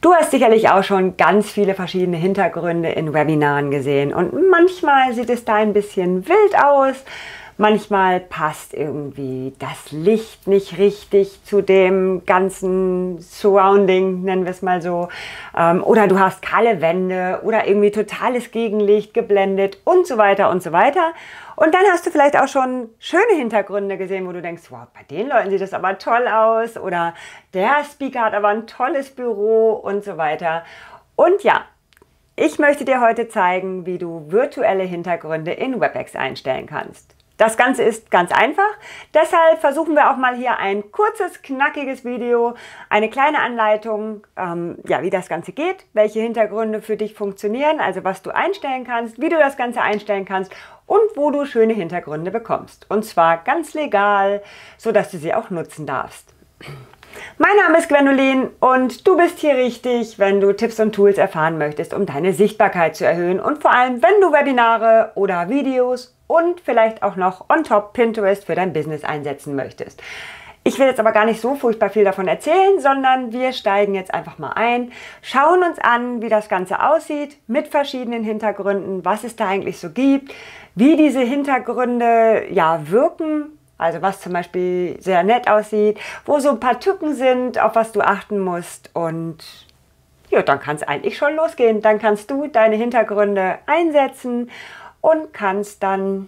Du hast sicherlich auch schon ganz viele verschiedene Hintergründe in Webinaren gesehen und manchmal sieht es da ein bisschen wild aus, manchmal passt irgendwie das Licht nicht richtig zu dem ganzen Surrounding, nennen wir es mal so, oder du hast kahle Wände oder irgendwie totales Gegenlicht geblendet und so weiter und so weiter. Und dann hast du vielleicht auch schon schöne Hintergründe gesehen, wo du denkst, wow, bei den Leuten sieht das aber toll aus oder der Speaker hat aber ein tolles Büro und so weiter. Und ja, ich möchte dir heute zeigen, wie du virtuelle Hintergründe in WebEx einstellen kannst. Das Ganze ist ganz einfach, deshalb versuchen wir auch mal hier ein kurzes, knackiges Video, eine kleine Anleitung, wie das Ganze geht, welche Hintergründe für dich funktionieren, also was du einstellen kannst, wie du das Ganze einstellen kannst und wo du schöne Hintergründe bekommst. Und zwar ganz legal, sodass du sie auch nutzen darfst. Mein Name ist Gwendolin und du bist hier richtig, wenn du Tipps und Tools erfahren möchtest, um deine Sichtbarkeit zu erhöhen und vor allem, wenn du Webinare oder Videos und vielleicht auch noch on top Pinterest für dein Business einsetzen möchtest. Ich will jetzt aber gar nicht so furchtbar viel davon erzählen, sondern wir steigen jetzt einfach mal ein, schauen uns an, wie das Ganze aussieht mit verschiedenen Hintergründen, was es da eigentlich so gibt, wie diese Hintergründe wirken. Also was zum Beispiel sehr nett aussieht, wo so ein paar Tücken sind, auf was du achten musst. Und ja, dann kann es eigentlich schon losgehen. Dann kannst du deine Hintergründe einsetzen und kannst dann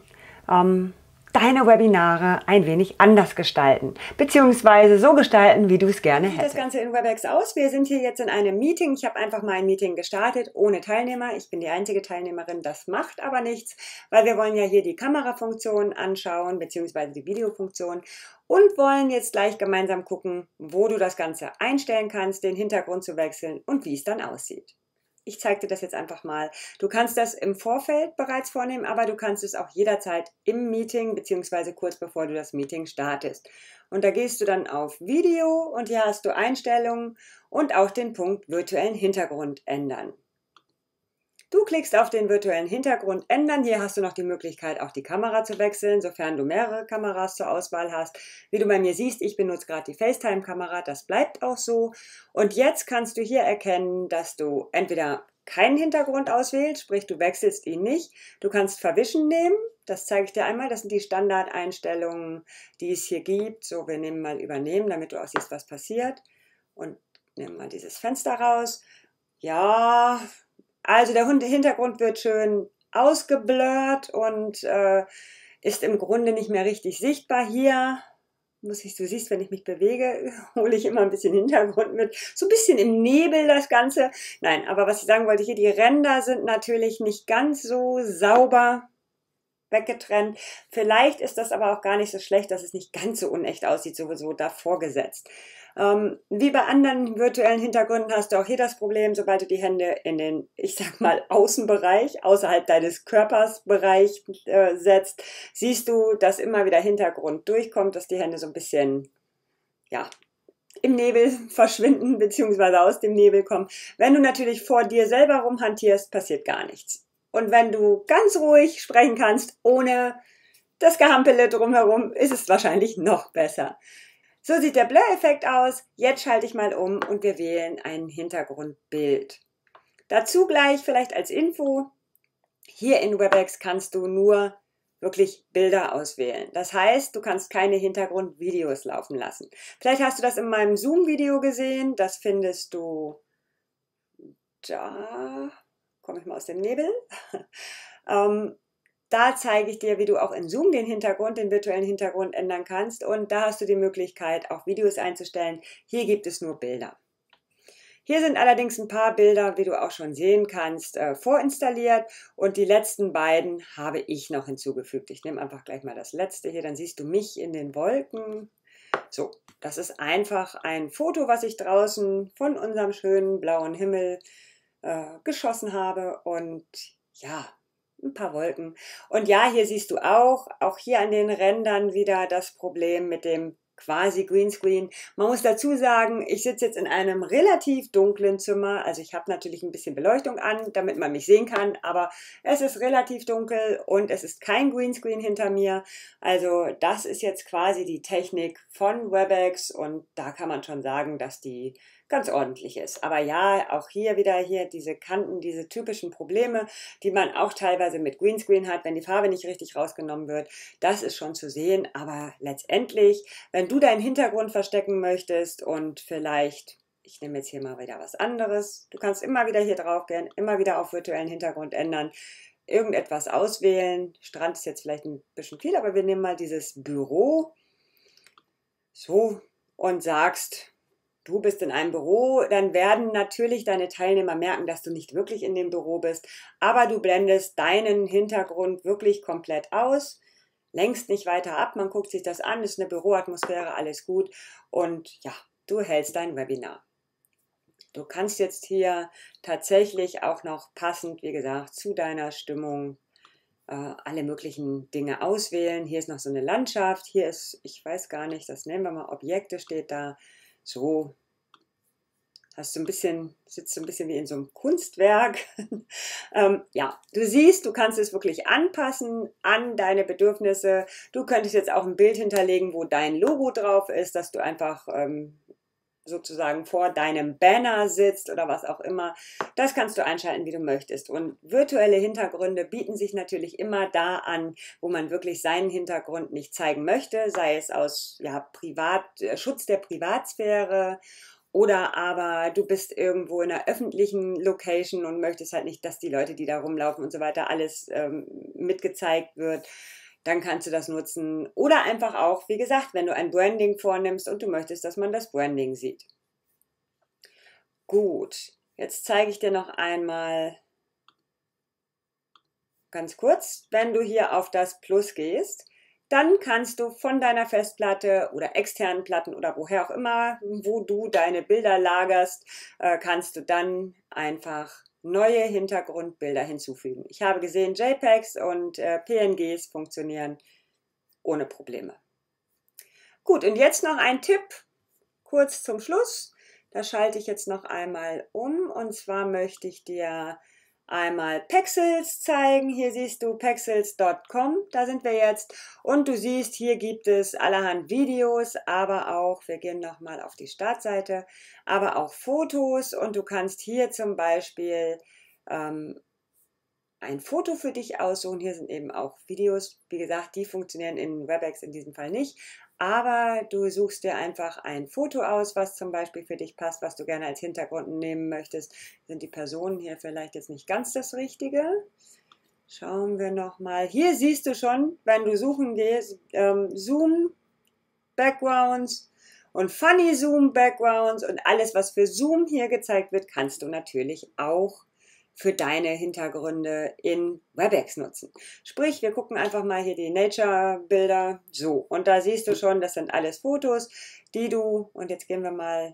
deine Webinare ein wenig anders gestalten, beziehungsweise so gestalten, wie du es gerne hättest. Wie sieht das Ganze in WebEx aus? Wir sind hier jetzt in einem Meeting. Ich habe einfach mal ein Meeting gestartet, ohne Teilnehmer. Ich bin die einzige Teilnehmerin, das macht aber nichts, weil wir wollen ja hier die Kamerafunktion anschauen, beziehungsweise die Videofunktion und wollen jetzt gleich gemeinsam gucken, wo du das Ganze einstellen kannst, den Hintergrund zu wechseln und wie es dann aussieht. Ich zeige dir das jetzt einfach mal. Du kannst das im Vorfeld bereits vornehmen, aber du kannst es auch jederzeit im Meeting bzw. kurz bevor du das Meeting startest. Und da gehst du dann auf Video und hier hast du Einstellungen und auch den Punkt virtuellen Hintergrund ändern. Du klickst auf den virtuellen Hintergrund ändern. Hier hast du noch die Möglichkeit, auch die Kamera zu wechseln, sofern du mehrere Kameras zur Auswahl hast. Wie du bei mir siehst, ich benutze gerade die FaceTime-Kamera, das bleibt auch so. Und jetzt kannst du hier erkennen, dass du entweder keinen Hintergrund auswählst, sprich du wechselst ihn nicht. Du kannst Verwischen nehmen, das zeige ich dir einmal. Das sind die Standardeinstellungen, die es hier gibt. So, wir nehmen mal Übernehmen, damit du auch siehst, was passiert. Und nehmen mal dieses Fenster raus. Ja... Also der Hintergrund wird schön ausgeblurrt und ist im Grunde nicht mehr richtig sichtbar. Hier du siehst, wenn ich mich bewege, hole ich immer ein bisschen Hintergrund mit. So ein bisschen im Nebel das Ganze. Nein, aber was ich sagen wollte, hier die Ränder sind natürlich nicht ganz so sauber weggetrennt. Vielleicht ist das aber auch gar nicht so schlecht, dass es nicht ganz so unecht aussieht, sowieso davor gesetzt. Wie bei anderen virtuellen Hintergründen hast du auch hier das Problem, sobald du die Hände in den, ich sag mal, Außenbereich, außerhalb deines Körpersbereich setzt, siehst du, dass immer wieder Hintergrund durchkommt, dass die Hände so ein bisschen, im Nebel verschwinden, beziehungsweise aus dem Nebel kommen. Wenn du natürlich vor dir selber rumhantierst, passiert gar nichts. Und wenn du ganz ruhig sprechen kannst, ohne das Gehampele drumherum, ist es wahrscheinlich noch besser. So sieht der Blur-Effekt aus. Jetzt schalte ich mal um und wir wählen ein Hintergrundbild. Dazu gleich vielleicht als Info, hier in WebEx kannst du nur wirklich Bilder auswählen. Das heißt, du kannst keine Hintergrundvideos laufen lassen. Vielleicht hast du das in meinem Zoom-Video gesehen. Das findest du da. Komme ich mal aus dem Nebel. Da zeige ich dir, wie du auch in Zoom den virtuellen Hintergrund ändern kannst. Und da hast du die Möglichkeit, auch Videos einzustellen. Hier gibt es nur Bilder. Hier sind allerdings ein paar Bilder, wie du auch schon sehen kannst, vorinstalliert. Und die letzten beiden habe ich noch hinzugefügt. Ich nehme einfach gleich mal das letzte hier, dann siehst du mich in den Wolken. So, das ist einfach ein Foto, was ich draußen von unserem schönen blauen Himmel geschossen habe. Und ja, ein paar Wolken. Und ja, hier siehst du auch hier an den Rändern wieder das Problem mit dem quasi Greenscreen. Man muss dazu sagen, ich sitze jetzt in einem relativ dunklen Zimmer. Also ich habe natürlich ein bisschen Beleuchtung an, damit man mich sehen kann, aber es ist relativ dunkel und es ist kein Greenscreen hinter mir. Also das ist jetzt quasi die Technik von WebEx und da kann man schon sagen, dass die ganz ordentlich ist. Aber ja, auch hier wieder diese Kanten, diese typischen Probleme, die man auch teilweise mit Greenscreen hat, wenn die Farbe nicht richtig rausgenommen wird, das ist schon zu sehen. Aber letztendlich, wenn du deinen Hintergrund verstecken möchtest und vielleicht, ich nehme jetzt hier mal wieder was anderes, du kannst immer wieder hier drauf gehen, immer wieder auf virtuellen Hintergrund ändern, irgendetwas auswählen. Strand ist jetzt vielleicht ein bisschen viel, aber wir nehmen mal dieses Büro. So, und sagst, du bist in einem Büro, dann werden natürlich deine Teilnehmer merken, dass du nicht wirklich in dem Büro bist, aber du blendest deinen Hintergrund wirklich komplett aus, lenkst nicht weiter ab, man guckt sich das an, ist eine Büroatmosphäre, alles gut und ja, du hältst dein Webinar. Du kannst jetzt hier tatsächlich auch noch passend, wie gesagt, zu deiner Stimmung alle möglichen Dinge auswählen. Hier ist noch so eine Landschaft, hier ist, ich weiß gar nicht, das nennen wir mal Objekte, steht da. So, hast du sitzt so ein bisschen wie in so einem Kunstwerk. Ja, du siehst, du kannst es wirklich anpassen an deine Bedürfnisse. Du könntest jetzt auch ein Bild hinterlegen, wo dein Logo drauf ist, dass du einfach sozusagen vor deinem Banner sitzt oder was auch immer. Das kannst du einschalten, wie du möchtest. Und virtuelle Hintergründe bieten sich natürlich immer da an, wo man wirklich seinen Hintergrund nicht zeigen möchte, sei es aus Schutz der Privatsphäre oder aber du bist irgendwo in einer öffentlichen Location und möchtest halt nicht, dass die Leute, die da rumlaufen und so weiter, alles mitgezeigt wird. Dann kannst du das nutzen. Oder einfach auch, wie gesagt, wenn du ein Branding vornimmst und du möchtest, dass man das Branding sieht. Gut, jetzt zeige ich dir noch einmal ganz kurz, wenn du hier auf das Plus gehst, dann kannst du von deiner Festplatte oder externen Platten oder woher auch immer, wo du deine Bilder lagerst, kannst du dann einfach neue Hintergrundbilder hinzufügen. Ich habe gesehen, JPEGs und PNGs funktionieren ohne Probleme. Gut, und jetzt noch ein Tipp, kurz zum Schluss. Da schalte ich jetzt noch einmal um und zwar möchte ich dir einmal Pexels zeigen. Hier siehst du pexels.com, da sind wir jetzt. Und du siehst, hier gibt es allerhand Videos, aber auch, wir gehen nochmal auf die Startseite, aber auch Fotos. Und du kannst hier zum Beispiel ein Foto für dich aussuchen. Hier sind eben auch Videos. Wie gesagt, die funktionieren in WebEx in diesem Fall nicht. Aber du suchst dir einfach ein Foto aus, was zum Beispiel für dich passt, was du gerne als Hintergrund nehmen möchtest. Sind die Personen hier vielleicht jetzt nicht ganz das Richtige? Schauen wir nochmal. Hier siehst du schon, wenn du suchen gehst, Zoom Backgrounds und Funny Zoom Backgrounds und alles, was für Zoom hier gezeigt wird, kannst du natürlich auch für deine Hintergründe in WebEx nutzen. Sprich, wir gucken einfach mal hier die Nature-Bilder. So, und da siehst du schon, das sind alles Fotos, die du, und jetzt gehen wir mal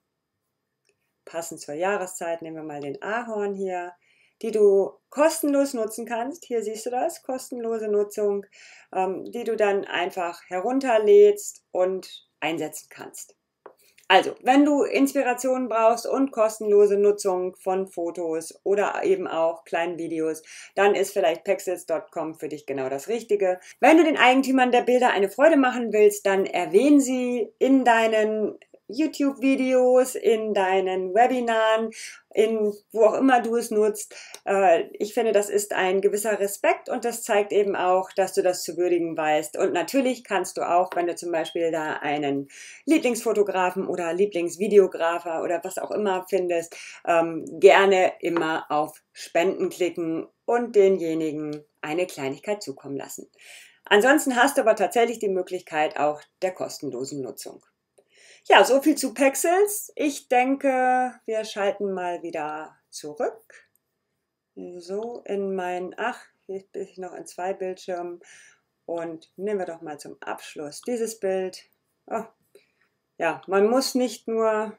passend zur Jahreszeit, nehmen wir mal den Ahorn hier, die du kostenlos nutzen kannst. Hier siehst du das, kostenlose Nutzung, die du dann einfach herunterlädst und einsetzen kannst. Also, wenn du Inspirationen brauchst und kostenlose Nutzung von Fotos oder eben auch kleinen Videos, dann ist vielleicht pexels.com für dich genau das Richtige. Wenn du den Eigentümern der Bilder eine Freude machen willst, dann erwähne sie in deinen YouTube-Videos, in deinen Webinaren, in wo auch immer du es nutzt. Ich finde, das ist ein gewisser Respekt und das zeigt eben auch, dass du das zu würdigen weißt. Und natürlich kannst du auch, wenn du zum Beispiel da einen Lieblingsfotografen oder Lieblingsvideografer oder was auch immer findest, gerne immer auf Spenden klicken und denjenigen eine Kleinigkeit zukommen lassen. Ansonsten hast du aber tatsächlich die Möglichkeit auch der kostenlosen Nutzung. Ja, so viel zu Pexels. Ich denke, wir schalten mal wieder zurück. So in mein, hier bin ich noch in 2 Bildschirmen und nehmen wir doch mal zum Abschluss dieses Bild. Oh, ja, man muss nicht nur,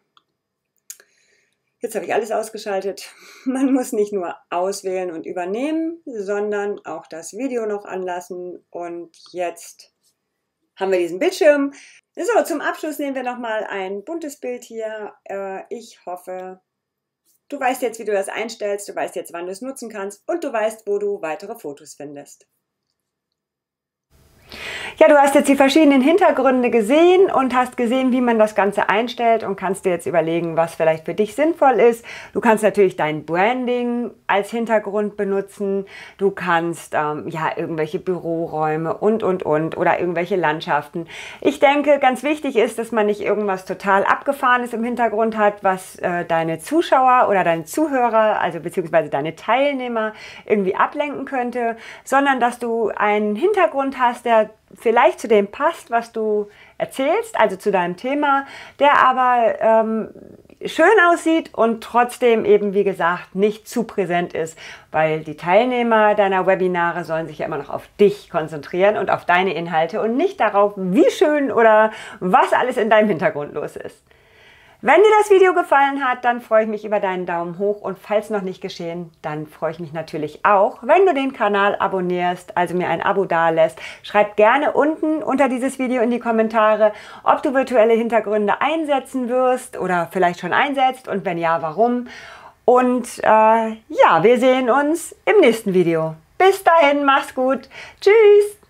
jetzt habe ich alles ausgeschaltet, man muss nicht nur auswählen und übernehmen, sondern auch das Video noch anlassen und jetzt haben wir diesen Bildschirm. So, zum Abschluss nehmen wir nochmal ein buntes Bild hier. Ich hoffe, du weißt jetzt, wie du das einstellst, du weißt jetzt, wann du es nutzen kannst und du weißt, wo du weitere Fotos findest. Ja, du hast jetzt die verschiedenen Hintergründe gesehen und hast gesehen, wie man das Ganze einstellt und kannst dir jetzt überlegen, was vielleicht für dich sinnvoll ist. Du kannst natürlich dein Branding als Hintergrund benutzen. Du kannst ja irgendwelche Büroräume und oder irgendwelche Landschaften. Ich denke, ganz wichtig ist, dass man nicht irgendwas total Abgefahrenes im Hintergrund hat, was deine Zuschauer oder deine Zuhörer, also beziehungsweise deine Teilnehmer irgendwie ablenken könnte, sondern dass du einen Hintergrund hast, der vielleicht zu dem passt, was du erzählst, also zu deinem Thema, der aber schön aussieht und trotzdem eben, wie gesagt, nicht zu präsent ist, weil die Teilnehmer deiner Webinare sollen sich ja immer noch auf dich konzentrieren und auf deine Inhalte und nicht darauf, wie schön oder was alles in deinem Hintergrund los ist. Wenn dir das Video gefallen hat, dann freue ich mich über deinen Daumen hoch und falls noch nicht geschehen, dann freue ich mich natürlich auch, wenn du den Kanal abonnierst, also mir ein Abo dalässt. Schreib gerne unten unter dieses Video in die Kommentare, ob du virtuelle Hintergründe einsetzen wirst oder vielleicht schon einsetzt und wenn ja, warum. Und ja, wir sehen uns im nächsten Video. Bis dahin, mach's gut. Tschüss!